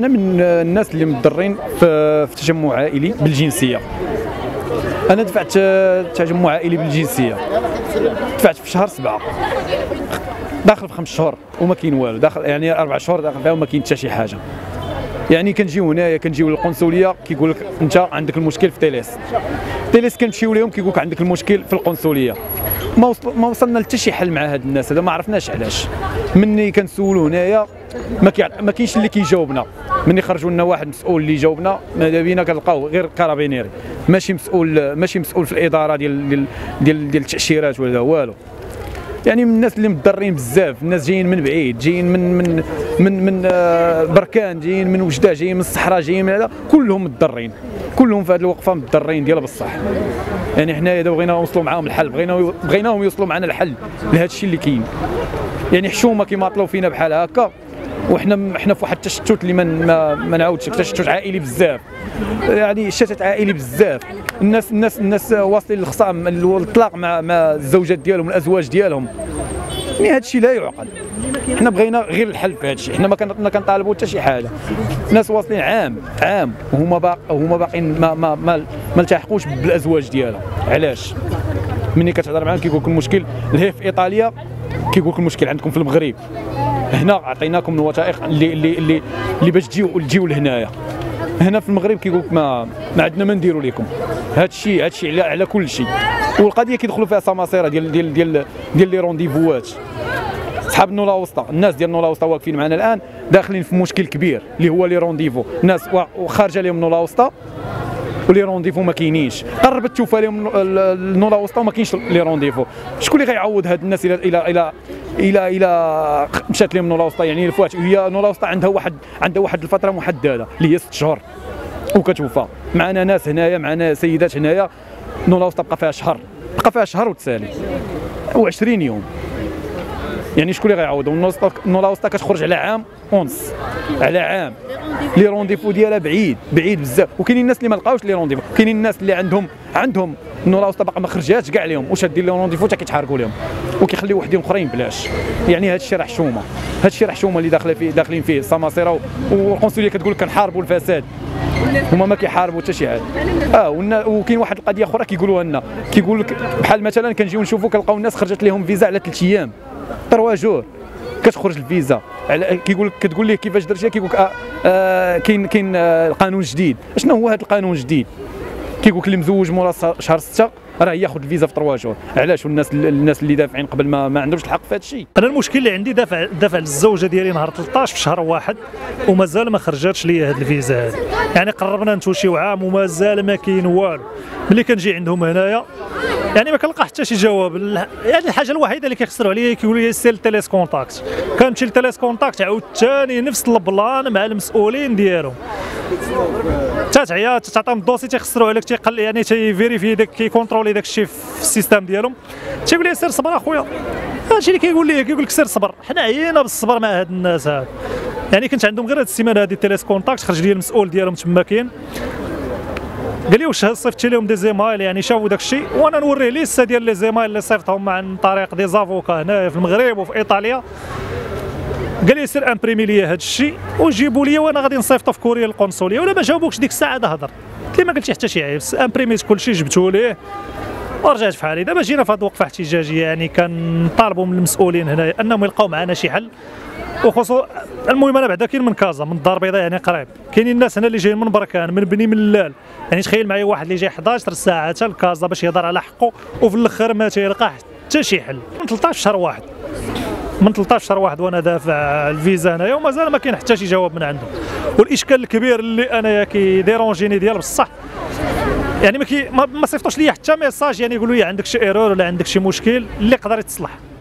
انا من الناس اللي مضرين في تجمع عائلي بالجنسيه. انا دفعت تجمع عائلي بالجنسيه، دفعت في شهر 7 داخل في 5 شهور وما كاين والو، داخل يعني 4 شهور داخل فيها وما كاين حتى شي حاجه. يعني كنجيو هنايا كنجيو للقنصليه كيقول لك انت عندك المشكل في تيليس كنمشيو لهم كيقول لك عندك المشكل في القنصليه. ما وصلنا حتى شي حل مع هاد الناس هذا، ما عرفناش علاش. مني كنسولو هنايا ما كاينش اللي كيجاوبنا. مني خرجوا لنا واحد مسؤول اللي جاوبنا ماذا بينا كنلقاو غير كارابينيري، ماشي مسؤول في الاداره ديال التاشيرات ولا والو. يعني من الناس اللي مضرين بزاف، الناس جايين من بعيد، جايين من بركان، جايين من وجده، جايين من الصحراء، جايين من هذا، كلهم مضرين، كلهم في هذه الوقفه مضرين ديالها بصح. يعني حنايا دابا بغينا نوصلوا معاهم الحل، بغيناهم يوصلوا معنا الحل لهذا الشيء اللي كاين. يعني حشومه كيماطلوا فينا بحال هكا، وحنا في واحد التشتت اللي ما نعاودش، تشتت عائلي بزاف، يعني شتت عائلي بزاف. الناس واصلين للخصام الطلاق مع الزوجات ديالهم الازواج ديالهم. يعني هذا الشيء لا يعقل. حنا بغينا غير الحل في هذا الشيء، حنا ما كنطالبوا حتى شي حاجه. الناس واصلين عام وهما باقيين ما التحقوش بالازواج ديالهم. علاش؟ ملي كتهضر معاهم كيقول لك المشكل اللي في ايطاليا، كيقول لك المشكل عندكم في المغرب. هنا عطيناكم الوثائق اللي باش تجيو لهنايا. هنا في المغرب كيقول لك ما عندنا ما نديروا لكم. هذا الشيء على كل شيء. والقضيه كيدخلوا فيها سماسره ديال لي رونديفوات. صحاب النولا وسطى، الناس ديال النولا وسطى واقفين معنا الان داخلين في مشكل كبير اللي هو لي رونديفو. الناس خارجه لهم النولا وسطى ولي رونديفو ما كاينينش. قربت تشوف لهم النولا وسطى وما كاينش لي رونديفو. شكون اللي غيعوض هاد الناس الى مشات لهم النولا وسطى؟ يعني الفوات هي النولا وسطى عندها واحد الفتره محدده اللي هي 6 شهور وكتوفى. معنا ناس هنايا، معنا سيدات هنايا النولا وسطى بقى فيها شهر وتسالي و20 يوم. يعني شكون اللي غيعوضوا؟ النولا وسطى كتخرج على عام ونص، على عام. لي رونديفو ديالها بعيد بزاف. وكاينين الناس اللي ما لقاوش لي رونديفو، كاينين الناس اللي عندهم النولا وسطى باقا ما خرجاتش كاع لهم، واش دير لهم رونديفو حتى كيتحارقوا لهم وكيخليو وحدين اخرين بلاش. يعني هذا الشيء راه حشومه، اللي داخلين فيه السماسره. والقنصليه كتقول لك كنحاربوا الفساد، هما ما كيحاربوا حتى شي حاجه. وكاين واحد القضيه اخرى كيقولوها لنا، كيقول لك بحال مثلا كنجيو نشوفوا كنلقاو الناس خرجت لهم فيزا على 3 ايام 3 جور كتخرج الفيزا. كتقول ليه كيفاش درتيها؟ كيقول لك كاين القانون جديد. شنو هو هذا القانون الجديد؟ كيقول لك اللي مزوج مورا شهر 6 راه ياخذ الفيزا في 3 شهور. علاش؟ الناس اللي دافعين قبل ما عندهمش الحق في هذا الشيء. انا المشكل اللي عندي دافع للزوجه ديالي نهار 13 في شهر 1 ومازال ما خرجاتش لي هذه الفيزا هذه. يعني قربنا نتوشيو عام ومازال ما كاين والو. ملي كنجي عندهم هنايا يعني ما كنلقى حتى شي جواب. يعني الحاجه الوحيده اللي كيخسروا عليا كيقولوا لي سير التيليس كونتاكت. كنمشي للتيليس كونتاكت عاود ثاني نفس البلان مع المسؤولين ديالهم. تعيط تعطيهم الدوسي تيخسروا عليك، تيقل يعني تيفيريفي داك كيكونترولي داك الشيء في السيستم ديالهم. تيقول لي سير صبر اخويا. هادشي اللي كيقول لك سير صبر. حنا عيينا بالصبر مع هاد الناس هاد. يعني كنت عندهم غير هاد السيمانه هادي التيليس كونتاكت، خرج لي المسؤول ديالهم تما كاين قال لي واش صيفطتي لهم دي زيمايل، يعني شافوا داك الشيء وانا نوريه ليسته ديال لي زيمايل اللي صيفطهم عن طريق دي زافوكا هنايا في المغرب وفي ايطاليا. قال لي سير امبريمي لي هذا الشيء وجيبوا لي وانا غادي نصيفطو في كوريا القنصليه. ولا ما جاوبوكش ديك الساعه هذا هضر، قلت لي ما قلتش حتى شي عيب، امبريميت كلشي جبتو ليه ورجعت في حالي. دابا جينا في هذه الوقفه احتجاجيه، يعني كنطالبوا من المسؤولين هنايا انهم يلقاو معنا شي حل. وخصوصا المهم انا بعدا كاين من كازا من الدار البيضاء يعني قريب، كاينين الناس هنا اللي جايين من بركان من بني ملال. يعني تخيل معايا واحد اللي جاي 11 ساعه حتى لكازا باش يهضر على حقه وفي الاخر ما تيلقى حتى شي حل. من 13 شهر واحد وانا دافع الفيزا هنايا ومازال ما كاين حتى شي جواب من عندهم. والاشكال الكبير اللي انايا كيديرونجيني ديال بصح يعني ما صيفطوش ليا حتى ميساج يعني يقولوا لي عندك شي ايرور ولا عندك شي مشكل اللي يقدر يتصلح.